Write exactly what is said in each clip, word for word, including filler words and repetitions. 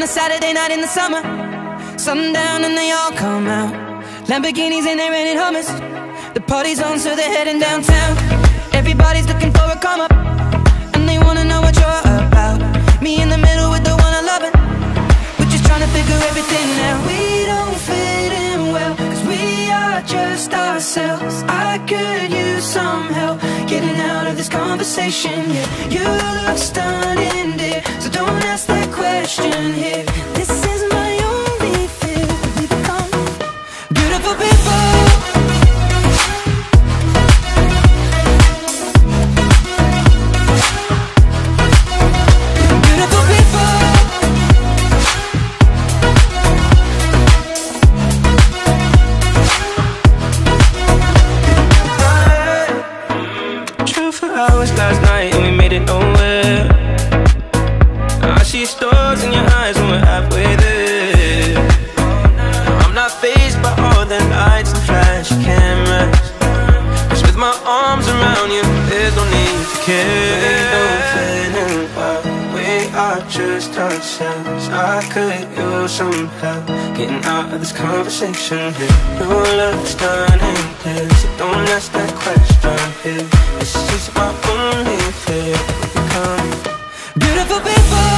Saturday night in the summer. Sundown and they all come out. Lamborghinis and they're renting hummus. The party's on so they're heading downtown. Everybody's looking for a come up, and they wanna know what you're about. Me in the middle with the one I love it. We're just trying to figure everything out. We don't fit in well, cause we are just ourselves. I could use some help getting out of this conversation, yeah. You look stunning, dear, so don't ask that question here. This is my only fear, we become beautiful people. Hours last night and we made it nowhere. I see stars in your eyes when we're halfway there. I'm not fazed by all the lights and flash cameras, cause with my arms around you, there's no need to care. We don't fit in well, we are just ourselves. I could use some help getting out of this conversation here. You look stunning, dear, so don't ask that question here. This is my only fear, we become beautiful people.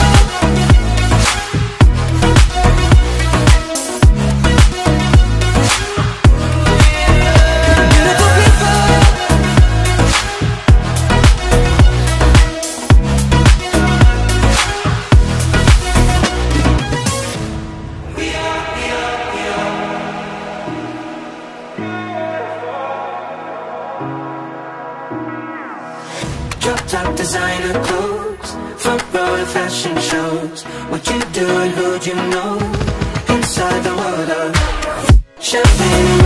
Top designer clothes, front row of fashion shows. What you do and who'd you know? Inside the world of champagne.